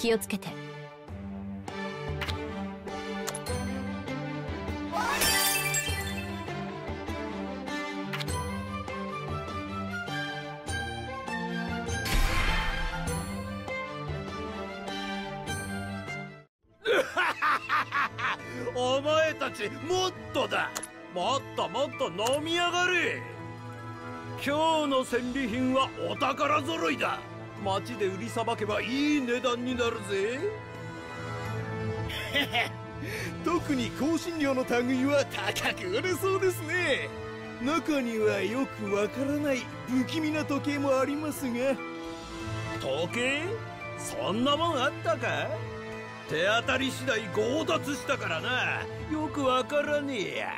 気をつけて。 お前たちもっとだ。もっともっと飲みやがれ。今日の戦利品はお宝揃いだ。町で売りさばけばいい値段になるぜ。 特に香辛料の類は高く売れそうですね。中にはよくわからない不気味な時計もありますが。 時計？そんなもんあったか？手当たり次第強奪したからな。よくわからねえや。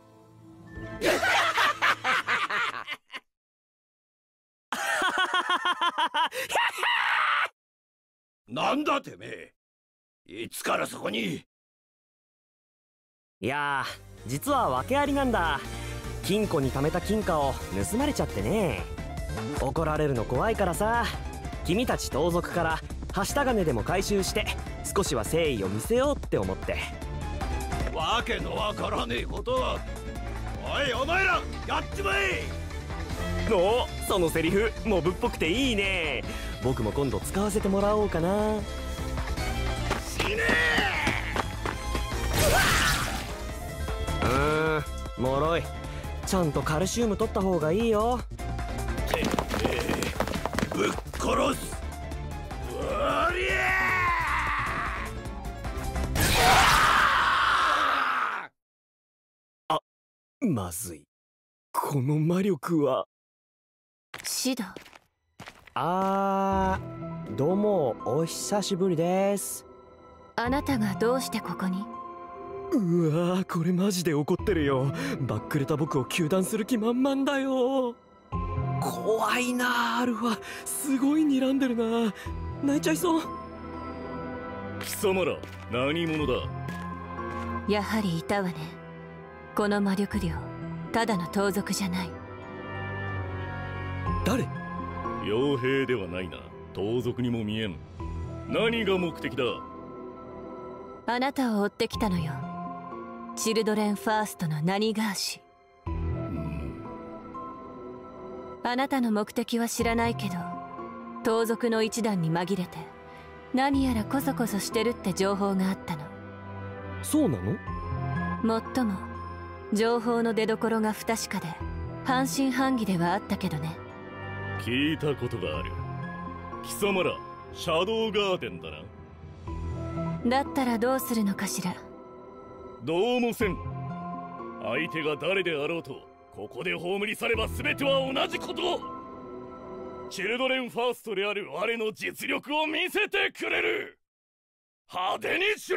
なんだてめえ、いつからそこに。 いやー、実は訳ありなんだ。金庫に貯めた金貨を盗まれちゃってね。怒られるの怖いからさ、君たち盗賊からはした金でも回収して少しは誠意を見せようって思って。 わけのわからねえことを。おいお前ら、やっちまえ。 お、そのセリフモブっぽくていいね。僕も今度使わせてもらおうかな。 死ねえ。もろい。ちゃんとカルシウム取った方がいいよ。 てめえ、ぶっ殺す。おりゃあ、まずい。この魔力は。 シド。 どうもお久しぶりです。 あなたがどうしてここに？ うわー、これマジで怒ってるよ。バックレた僕を糾弾する気満々だよ。怖いな、アルファ。すごい睨んでるな。泣いちゃいそう。 貴様ら何者だ？ やはりいたわね。この魔力量、ただの盗賊じゃない。 誰？ 傭兵ではないな。盗賊にも見えん。何が目的だ？ あなたを追ってきたのよ。チルドレンファーストのナニガーシ。あなたの目的は知らないけど、盗賊の一団に紛れて何やらコソコソしてるって情報があったの。 そうなの？ もっとも情報の出所が不確かで半信半疑ではあったけどね。 聞いたことがある。貴様らシャドウガーデンだな。 だったらどうするのかしら。 どうもせん。相手が誰であろうとここで葬り去れば全ては同じこと。チルドレンファーストである我の実力を見せてくれる。派手にしれ。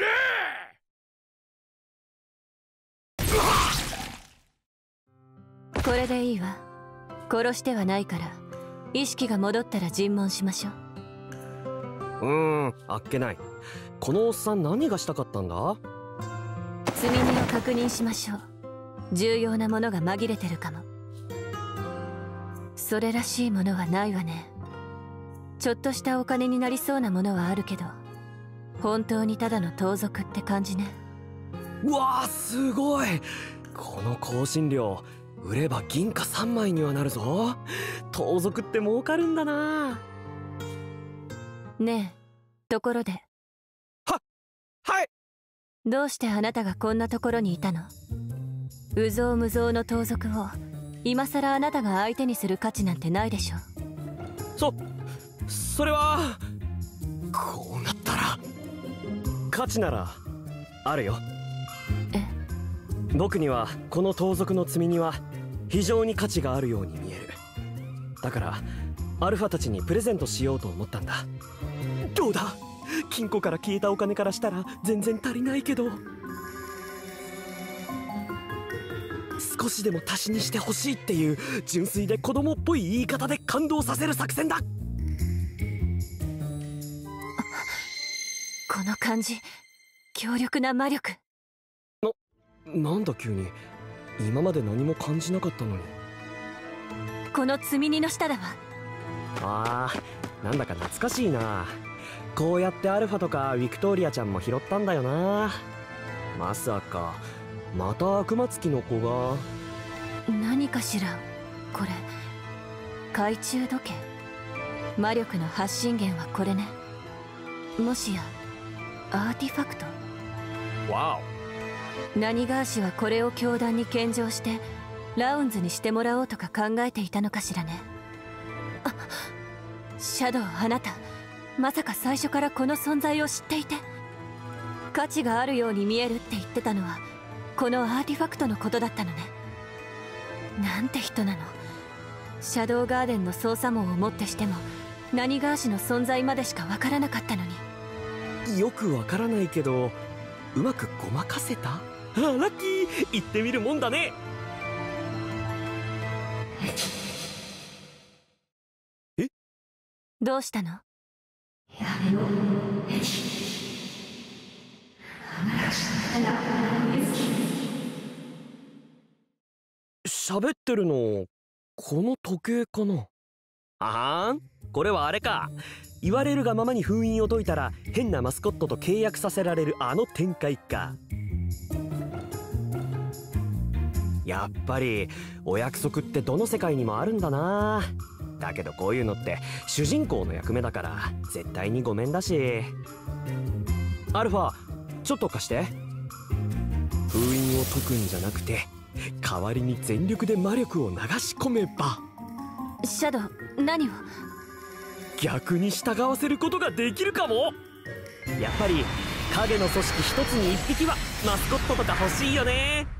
これでいいわ。殺してはないから、意識が戻ったら尋問しましょう。 あっけない。このおっさん何がしたかったんだ？ 積み荷を確認しましょう。重要なものが紛れてるかも。それらしいものはないわね。ちょっとしたお金になりそうなものはあるけど、本当にただの盗賊って感じね。 うわー、すごい。この香辛料売れば銀貨3枚にはなるぞ。盗賊って儲かるんだな。 ねえ、ところで。 はい。 どうしてあなたがこんなところにいたの？有象無象の盗賊を今さらあなたが相手にする価値なんてないでしょ。 それはこうなったら価値ならあるよ。僕にはこの盗賊の積み荷は非常に価値があるように見える。だからアルファたちにプレゼントしようと思ったんだ。どうだ、金庫から消えたお金からしたら全然足りないけど、少しでも足しにしてほしいっていう純粋で子供っぽい言い方で感動させる作戦だ。 この感じ、強力な魔力。 なんだ急に。今まで何も感じなかったのに。 この積み荷の下だわ。 なんだか懐かしいな。 こうやってアルファとかウィクトリアちゃんも拾ったんだよな。まさかまた悪魔付きの子が。 何かしらこれ。懐中時計。魔力の発信源はこれね。もしやアーティファクト。 わお。ナニガー氏はこれを教団に献上してラウンズにしてもらおうとか考えていたのかしらね。あ、シャドウ、あなたまさか最初からこの存在を知っていて。価値があるように見えるって言ってたのはこのアーティファクトのことだったのね。なんて人なの。シャドウガーデンの捜査網をもってしてもナニガー氏の存在までしかわからなかったのに。 よくわからないけどうまくごまかせた。あ、ラッキー。行ってみるもんだね。え、 どうしたの？ 喋ってるのこの時計かな。あーん、これはあれか。言われるがままに封印を解いたら変なマスコットと契約させられるあの展開か。やっぱりお約束ってどの世界にもあるんだな。だけどこういうのって主人公の役目だから絶対にごめんだし。アルファ、ちょっと貸して。封印を解くんじゃなくて代わりに全力で魔力を流し込めば。 シャドウ、何を？ 逆に従わせることができるかも。やっぱり影の組織一つに一匹はマスコットとか欲しいよね。